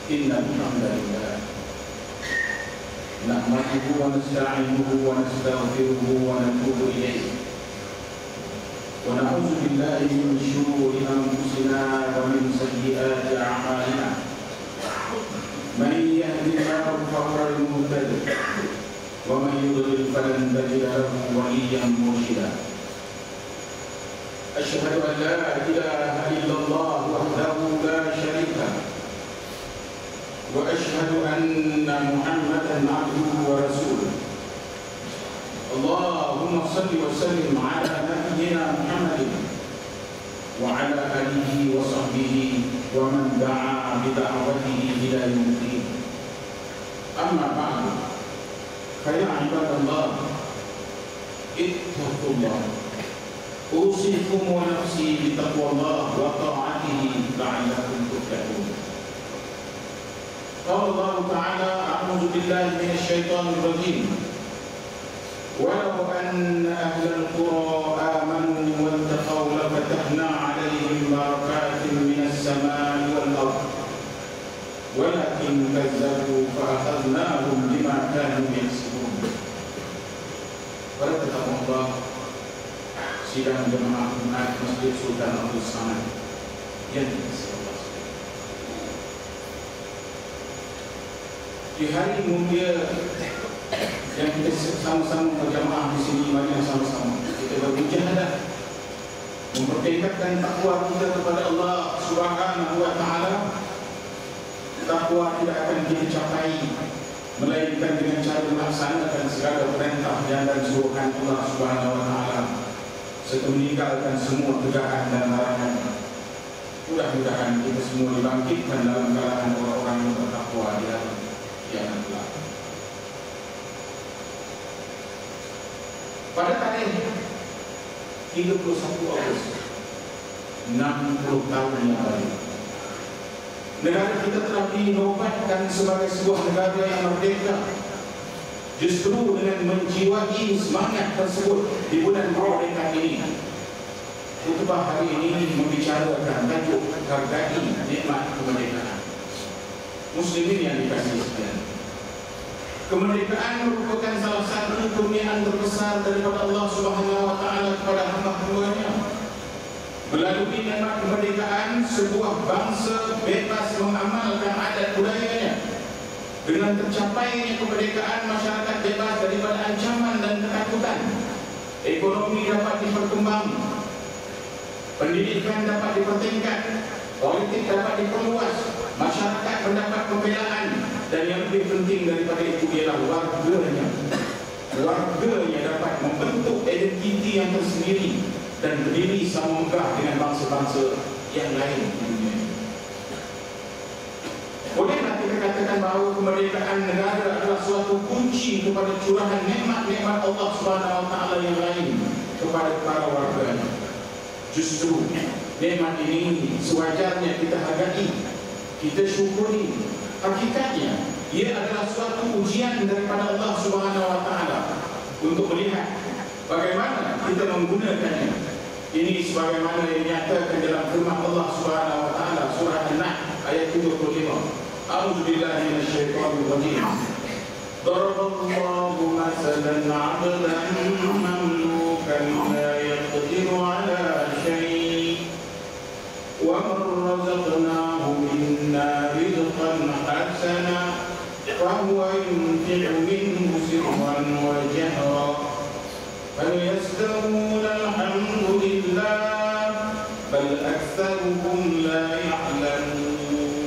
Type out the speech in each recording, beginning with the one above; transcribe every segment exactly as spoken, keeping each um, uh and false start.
إن الحمد لله نحمده ونستعينه ونستغفره ونتوب إليه ونعوذ بالله من شرور أنفسنا ومن سيئات أعمالنا من يهد الله فهو المهتد ومن يضلل فلن تجد له وليا مرشدا أشهد أن لا إله إلا الله وحده لا شريك له وأشهد أن محمدا عبده ورسوله اللهم صل وسلم على نبينا محمد وعلى آله وصحبه ومن دعا بدعوته إلى يوم الدين أما بعد فيا عباد الله اتقوا الله أوصيكم ونفسي بتقوى الله وطاعته لعلكم تفلحون. قال الله تعالى أعوذ بالله من الشيطان الرجيم ولو أن أهل القرى آمنوا واتقوا لفتحنا عليهم بركات من السماء والأرض ولكن كذبوا فأخذناهم بما كانوا يكسبون. Para tetamu Allah sidang jemaah Jumat Masjid Sultan Abdul Samad yang dikasihi Allah. Di hari mulia yang kita sama-sama berjamaah di sini, mari sama-sama kita bermujahadah mempertingkatkan takwa kita kepada Allah Subhanahu wa taala. Takwa tidak akan kita capai melainkan dengan cara melaksanakan segala perintah dan suruhan Allah Subhanahu wa taala serta meninggalkan semua kejahat dan larangan. Mudah-mudahan kita semua dibangkitkan dalam kalangan orang-orang yang bertakwa di dalam kiamat kelak. Pada tarikh tiga puluh satu Ogos enam puluh tahun yang lalu, negara kita telah dinobatkan sebagai sebuah negara yang merdeka. Justru dengan menjiwai semangat tersebut di bulan Ramadan ini, khutbah hari ini membicarakan tajuk hargai nikmat kemerdekaan. Muslimin yang dikasihi sekalian, kemerdekaan merupakan salah satu kurniaan terbesar daripada Allah Subhanahu wa taala kepada hamba-hambanya. Melalui nikmat kemerdekaan, sebuah bangsa bebas mengamalkan adat budayanya. Dengan tercapainya kemerdekaan, masyarakat bebas daripada ancaman dan ketakutan. Ekonomi dapat diperkembang, pendidikan dapat dipertingkat, politik dapat diperluas, masyarakat mendapat pembelaan, dan yang lebih penting daripada itu ialah warganya. Warganya dapat membentuk identiti yang tersendiri dan berdiri sama megah dengan bangsa-bangsa yang lain di dunia. Bolehlah kita katakan bahawa kemerdekaan negara adalah suatu kunci kepada curahan nikmat-nikmat Allah Subhanahu wa taala yang lain kepada para warganya. Justru nikmat ini sewajarnya kita hargai, kita syukuri. Hakikatnya ia adalah suatu ujian daripada Allah Subhanahu wa taala untuk melihat bagaimana kita menggunakannya. Ini sebagaimana yang dinyatakan dalam firman Allah Subhanahu wa taala surah An-Nahl ayat tujuh puluh lima. A'udzu billahi minasyaitonir rajim. Daraballahu masalan 'abdan mamlukan la yaqdiru 'ala syai' wa man razaqnahu minna rizqan hasana fa huwa yunfiqu minhu sirran wa jahra hal yastawuna alhamdulillah bal aktsaruhum la ya'lamun.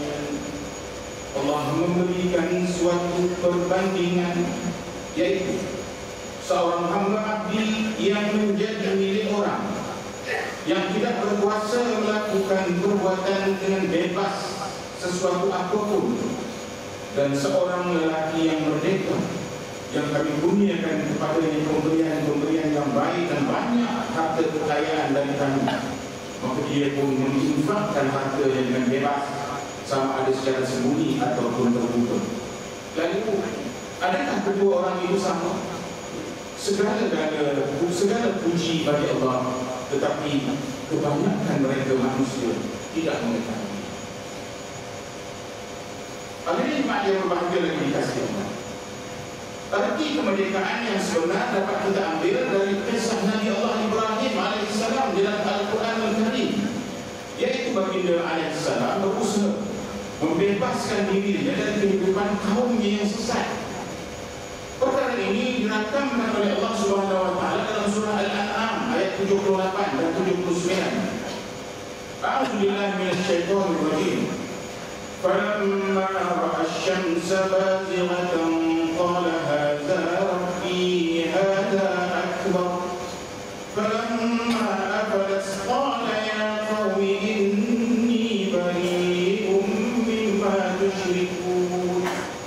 Allah memberikan suatu perbandingan, yaitu seorang hamba abdi yang menjadi milik orang yang tidak berkuasa melakukan perbuatan dengan bebas sesuatu apapun, dan seorang lelaki yang merdeka yang kami kurniakan kepadanya pemberian-pemberian yang baik dan banyak harta kekayaan dari kami, maka dia pun menginfakkan hartanya dengan bebas, sama ada secara sembunyi ataupun terbuka. Lalu, adakah kedua orang itu sama? Segala-gala, segala puji bagi Allah, tetapi kebanyakan mereka manusia tidak mengetahui. Hadirin jemaah yang berbahagia lagi dikasihi Allah. Arti kemerdekaan yang sebenar dapat kita ambil dari kisah Nabi Allah Ibrahim alaihissalam dalam Al-Quran Al-Karim, yaitu baginda alaihissalam berusaha membebaskan dirinya dari kehidupan kaumnya yang sesat. Perkara ini dirakamkan oleh Allah Subhanahu wa taala dalam surah Al-An'am ayat tujuh puluh lapan dan tujuh puluh sembilan. A'udzubillahi minasyaitonir rajim. Falamma ra'a asy-syamsa bazighatan qala hadza rabbi hadza akbar. Falamma afalat qala ya qaumi inni bari'un mimma tusyrikun.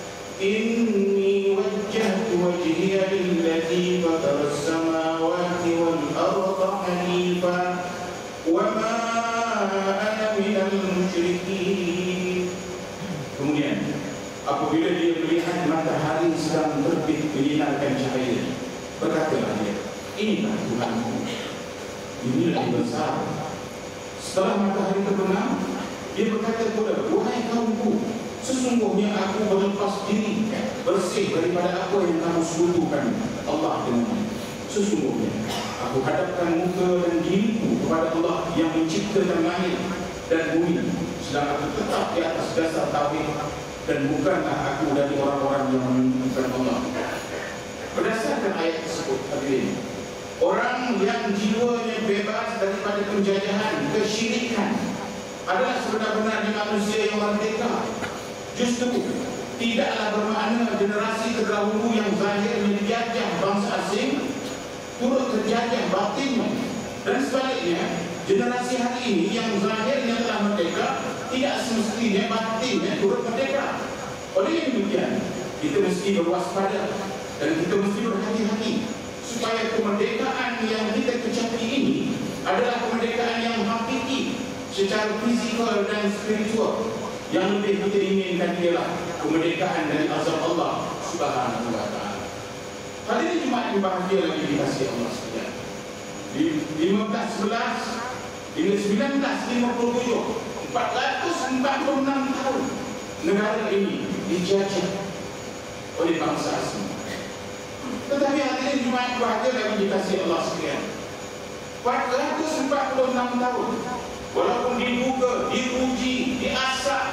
Inni wajjahtu wajhiya lilladzi fatara as-samawati wal arda hanifan wa ma ana minal musyrikin. Kemudian apabila dia melihat matahari sedang terbit menyinarkan cahaya, berkatalah dia, inilah Tuhanku, inilah yang besar. Setelah matahari terbenam, dia berkata pula, wahai kaumku, sesungguhnya aku berlepas diri bersih daripada apa yang kamu sekutukan Allah dengannya. Sesungguhnya aku hadapkan muka dan diriku kepada Allah yang menciptakan langit dan bumi, sedang aku tetap di atas dasar tauhid dan bukanlah aku dari orang-orang yang menyekutukan Allah. Berdasarkan ayat tersebut, hadirin, orang yang jiwanya bebas daripada penjajahan, kesyirikan adalah sebenar-benarnya manusia yang merdeka. Justru tidaklah bermakna generasi terdahulu yang zahirnya dijajah bangsa asing turut terjajah batinnya, dan sebaliknya generasi hari ini yang zahirnya telah merdeka tidak semestinya batinnya turut merdeka. Oleh demikian, kita mesti berwaspada dan kita mesti berhati-hati supaya kemerdekaan yang kita kecapi ini adalah kemerdekaan yang hakiki secara fizikal dan spiritual. Yang lebih kita inginkan ialah kemerdekaan dari azab Allah Subhanahu wa taala. Hadirin jemaah yang bahagia lagi dikasihi Allah sekalian. Di lima belas sebelas hingga sembilan belas lima puluh tujuh, empat ratus empat puluh enam tahun negara ini dijajah oleh bangsa asing. Tetapi hadirin jemaah yang bahagia lagi dikasihi Allah sekalian, empat ratus empat puluh enam tahun walaupun dibuka, diuji, diasak,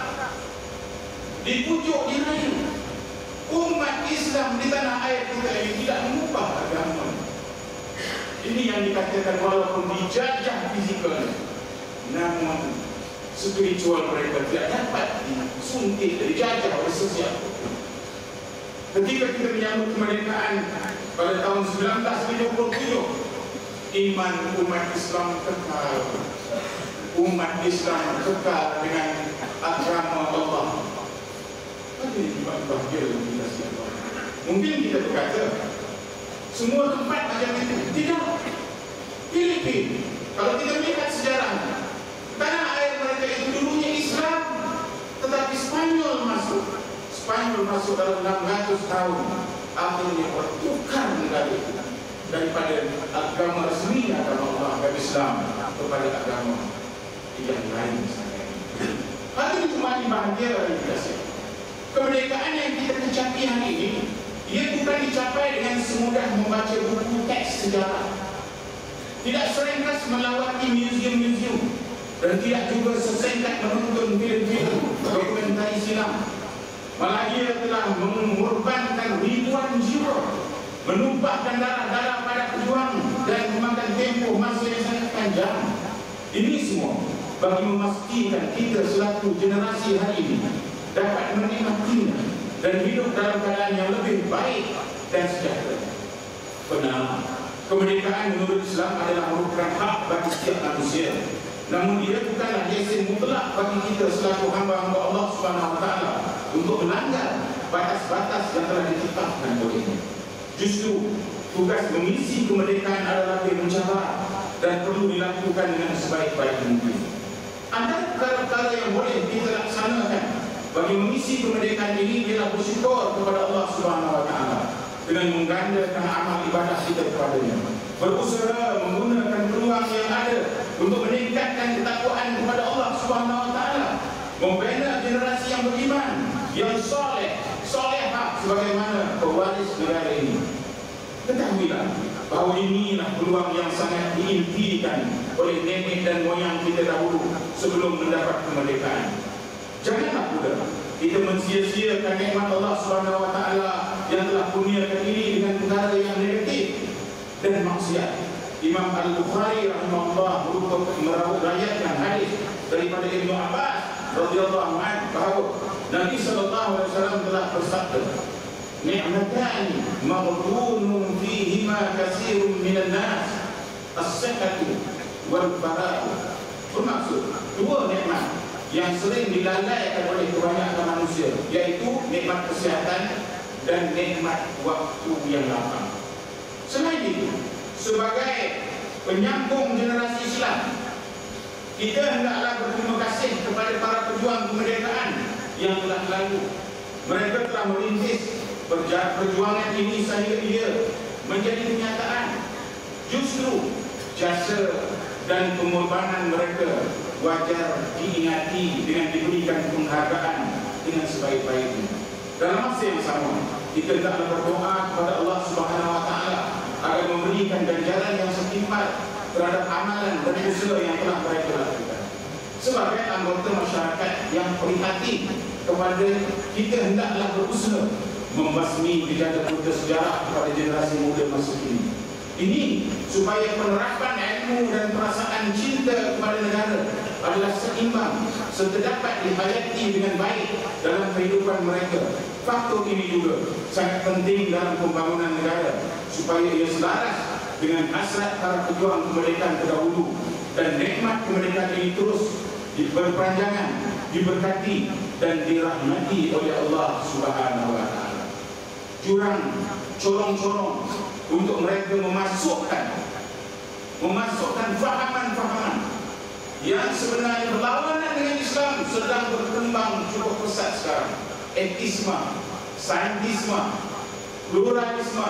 dipujuk, dirayu, umat Islam di tanah air kita ini tidak mengubah agama. Ini yang dikatakan walaupun dijajah fizikal, namun spiritual mereka tidak dapat disuntik, dijajah oleh sesiapa. Ketika kita menyambut kemerdekaan pada tahun seribu sembilan ratus tujuh puluh tujuh, iman umat Islam kekal. Umat Islam kekal dengan agama Allah. Hadirin bahagia dalam dikasihi Allah. Mungkin kita berkata semua tempat macam itu. Tidak. Filipina, kalau kita melihat sejarahnya, tanah air mereka itu dulunya Islam, tetapi Spanyol masuk. Spanyol masuk dalam enam ratus tahun. Akhirnya bertukar negara itu daripada agama resmi agama Allah, agama Islam, kepada agama yang lain. Hadirin jemaah yang bahagia dalam dikasihi. Kemerdekaan yang kita kecapi hari ini, ia bukan dicapai dengan semudah membaca buku teks sejarah, tidak serengkas melawati museum-museum, dan tidak juga sesingkat menonton filem-filem dokumentari silam. Malah ia telah mengorbankan ribuan jiwa, menumpahkan darah-darah pada pejuang dan memakan tempoh masa yang sangat panjang. Ini semua bagi memastikan kita selaku generasi hari ini dapat menikmatinya dan hidup dalam keadaan yang lebih baik dan sejahtera. Benar, kemerdekaan menurut Islam adalah merupakan hak bagi setiap manusia. Namun ia bukanlah yasin mutlak bagi kita selaku hamba-hamba Allah Subhanahu wa taala untuk melanggar batas-batas yang telah ditetapkan olehnya. Justru tugas mengisi kemerdekaan adalah lebih mencabar dan perlu dilakukan dengan sebaik-baik mungkin. Antara perkara-perkara yang boleh kita laksanakan bagi mengisi kemerdekaan ini ialah bersyukur kepada Allah Subhanahu wa taala dengan menggandakan amal ibadah kita kepadanya, berusaha menggunakan peluang yang ada untuk meningkatkan ketakwaan kepada Allah Subhanahu wa taala, membina generasi yang beriman, yang ketahuilah bahawa inilah peluang yang sangat diimpikan oleh nenek dan moyang kita dahulu sebelum mendapat kemerdekaan. Janganlah pula kita mensia-siakan nikmat Allah Subhanahu Wa Taala yang telah kurniakan ini dengan perkara yang negatif dan maksiat. Imam Al-Bukhari rahimahullah merawaitkan hadis daripada Ibnu Abbas radhiyallahu anhu bahawa Nabi sallallahu alaihi wasallam telah bersabda, "Ni'matani maghdunun fihima katsirun minan nas, as-sihhatu wal faragh." Bermaksud dua nikmat yang sering dilalaikan oleh kebanyakan manusia, yaitu nikmat kesihatan dan nikmat waktu yang lapang. Selain itu, sebagai penyambung generasi Islam, kita hendaklah berterima kasih kepada para pejuang kemerdekaan yang telah lalu. Mereka telah merintis perjuangan ini sehingga ia menjadi kenyataan. Justru jasa dan pengorbanan mereka wajar diingati dengan diberikan penghargaan dengan sebaik-baiknya. Dalam masa yang sama, kita hendaklah berdoa kepada Allah Subhanahu Wa Taala agar memberikan ganjaran yang setimpal terhadap amalan dan usaha yang telah mereka lakukan. Sebagai anggota masyarakat yang prihatin kepada, kita hendaklah berusaha membasmi jejak buruk sejarah kepada generasi muda masa kini. Ini supaya penerapan ilmu dan perasaan cinta kepada negara adalah seimbang serta dapat dihayati dengan baik dalam kehidupan mereka. Faktor ini juga sangat penting dalam pembangunan negara supaya ia selaras dengan hasrat para pejuang kemerdekaan terdahulu dan nikmat kemerdekaan ini terus berpanjangan, diberkati dan dirahmati oleh Allah Subhanahu Wa Taala. Jurang corong-corong untuk mereka memasukkan memasukkan fahaman-fahaman yang sebenarnya berlawanan dengan Islam sedang berkembang cukup pesat sekarang. Etisme, saintisme, pluralisme,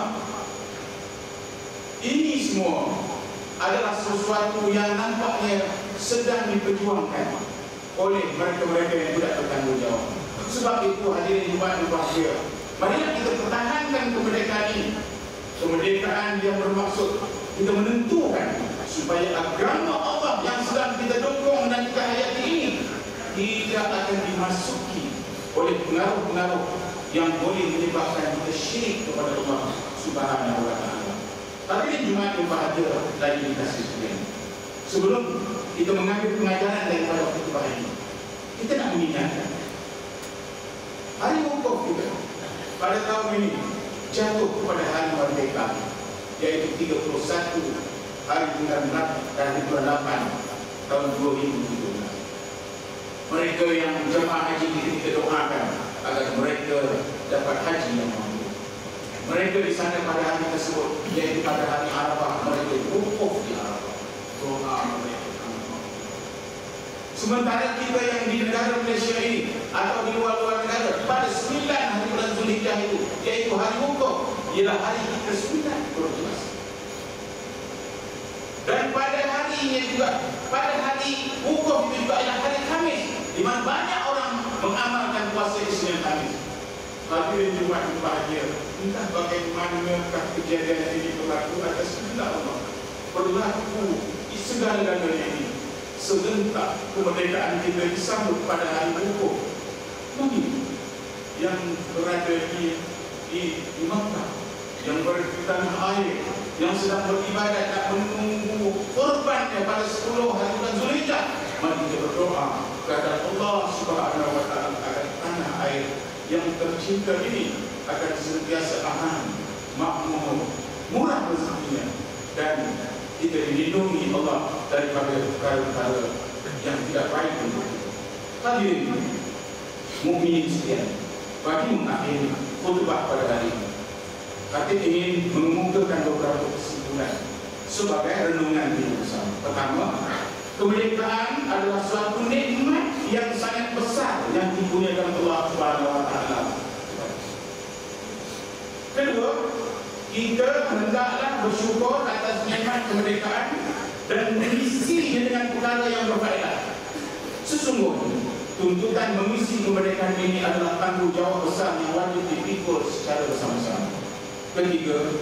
ini semua adalah sesuatu yang nampaknya sedang diperjuangkan oleh mereka-mereka yang tidak bertanggungjawab. Sebab itu hadirin Jumaat berbahagia, marilah kita pertahankan kemerdekaan ini. Kemerdekaan yang bermaksud kita menentukan supaya agama Allah yang sedang kita dukung dan kita hayati ini tidak akan dimasuki oleh pengaruh-pengaruh yang boleh menyebabkan kita syirik kepada Allah Subhanahu Wa Taala. Hadirin Jumaat yang berbahagia lagi dikasih sekalian, sebelum kita mengambil pengajaran daripada khutbah ini, kita nak mengingatkan hari wukuf kita pada tahun ini jatuh kepada hari merdeka, yaitu tiga puluh satu hari bulan dari bulan delapan tahun dua ribu tujuh belas. Mereka yang jemaah haji kita doakan agar mereka dapat haji yang mampu. Mereka di sana pada hari tersebut, yaitu pada hari Arafah, mereka wukuf di Arafah. Doa mereka. Sementara kita yang di negara Malaysia ini atau di luar-luar negara, pada sembilan hari bulan Zulhijjah itu, yaitu hari wukuf, ialah hari kita sembilan puluh belas. Dan pada harinya juga, pada hari wukuf itu juga ialah hari Khamis, di mana banyak orang mengamalkan puasa Isnin Khamis. Hadirin Jumaat berbahagia, entah bagaimanakah kejadian ini berlaku atas kehendak Allah, berlaku di segala-galanya ini. Serentak kemerdekaan kita disambut pada hari wukuf. Bagi yang berada di di, di Makkah, yang berada di tanah air, yang sedang beribadat dan menunggu kurbannya pada sepuluh hari bulan Zulhijjah, mari kita berdoa kepada Allah Subhanahu Wa Taala agar tanah air yang tercinta ini akan senantiasa aman, makmur, murah rezekinya, dan kita dilindungi Allah daripada perkara-perkara yang tidak baik untuk kita. Hadirin mukminin sekalian, bagi mengakhiri khutbah pada hari ini, kita ingin mengemukakan beberapa kesimpulan sebagai renungan kita bersama. Pertama, kemerdekaan adalah suatu nikmat yang sangat besar yang dikurniakan Allah Subhanahu Wa Taala. Kedua, kita hendaklah bersyukur atas nikmat kemerdekaan dan mengisinya dengan perkara yang berfaedah. Sesungguhnya, tuntutan mengisi kemerdekaan ini adalah tanggungjawab besar yang wajib dipikul secara bersama-sama. Ketiga,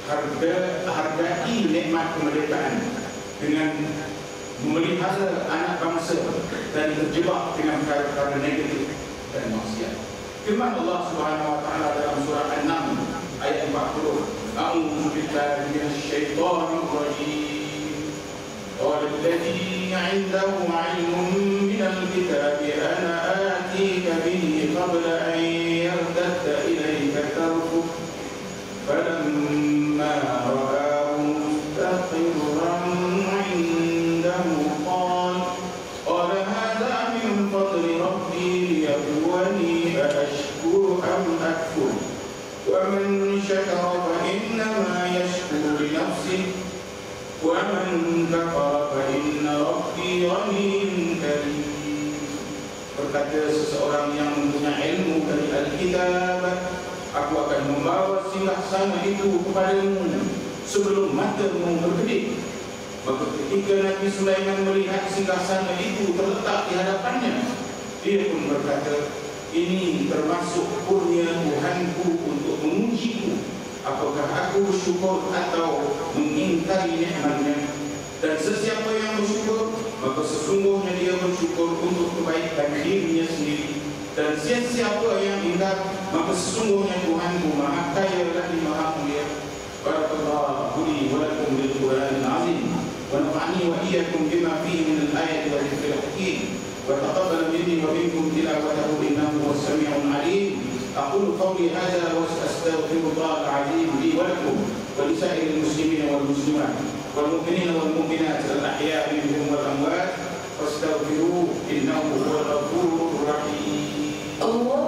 harga hargai nikmat kemerdekaan dengan memelihara anak bangsa dan terjebak dengan perkara-perkara negatif dan maksiat. Firman Allah Subhanahu wa taala dalam surah An-Naml ayat empat puluh, A'udzu billahi minasyaitonir rajim. Qala alladzi 'indahu 'ilmun minal kitabi ana atika bihi qabla an yartadda ilayka tarfuk. Falamma ra'ahu mustaqirran 'indahu qala qala hadha min fadli rabbi liyabluwani aashkuru am akfur. ومن شكر فإنما يشكر لنفسه ومن كفر فإن ربي غني كريم. Berkata seseorang yang mempunyai ilmu dari Alkitab, aku akan membawa singgasana itu kepadamu sebelum matamu berkedip. Maka ketika Nabi Sulaiman melihat singgasana itu terletak di hadapannya, dia pun berkata, ini termasuk kurnia Tuhanku untuk mengujiku, apakah aku bersyukur atau mengingkari nikmatnya. Dan sesiapa yang bersyukur, maka sesungguhnya dia bersyukur untuk kebaikan dirinya sendiri. Dan sesiapa yang ingkar, maka sesungguhnya Tuhanku maha kaya lagi maha mulia. Barakallahu li wa lakum bil Qur'anil azim wa nafa'ani wa iyyakum bima fihi min al-ayati wa dhikril hakim. وتقبل مني ومنكم تلاوته انه هو السميع العليم. اقول قولي هذا واستغفر الله العظيم لي ولكم ولسائر المسلمين والمسلمات والمؤمنين والمؤمنات الاحياء منهم والاموات فاستغفروه انه هو الغفور الرحيم. الله